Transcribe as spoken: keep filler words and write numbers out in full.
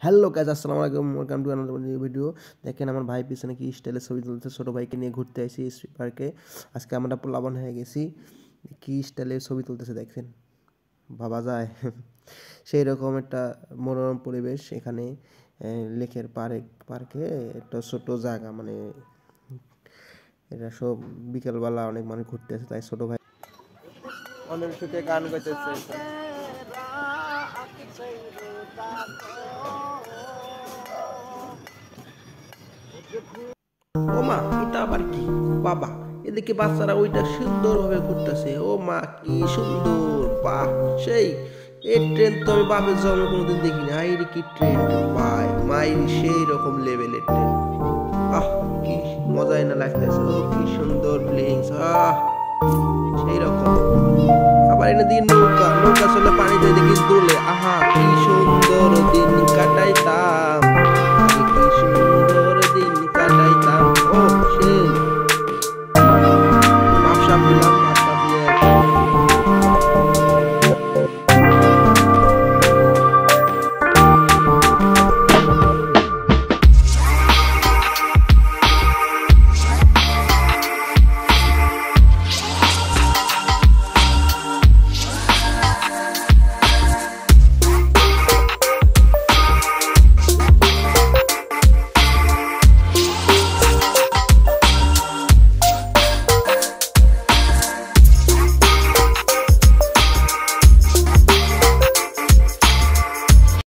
Hello guys, আসসালামু আলাইকুম, welcome to another new video. দেখেন আমার ভাই পিছনে কি স্টাইলের ছবি তুলছে। ছোটো ভাইকে নিয়ে ঘুরতে আসি স্ট্রিট পার্কে। আজকে আমরা প্লাবন হয়ে গেছি, কি স্টাইলের ছবি তুলতেছে দেখছেন, ভাবা যায়। সেই রকম একটা মনোরম পরিবেশ এখানে। লেকের পার্ক পার্কে একটা ছোট জায়গা, মানে এটা সব বিকেলবেলা অনেক মানুষ ঘুরতে আসে, তাই ছোটো ভাই অনেক সুখে গান গাইতেছে। ও মা, এটা আবার কি বাবা? এদিকে বাচ্চারা ওইটা সুন্দরভাবে ঘুরতেছে। ও মা, কি সুন্দর! বাহ, সেই এই ট্রেন তো আমি বাপের জন্ম কোনোদিন দেখিনি। আইরি কি ট্রেন পায় মাইরি, সেই রকম লেভেলের ট্রেন। আহ, কি মজাই না লাগতেছে। ও কি সুন্দর ফিলিংস, আহ সেই রকম। আবার এনে দিয়ে নৌকা নৌকা চলে পানিতে দেখি দোলে। আহা, কি সুন্দর দিন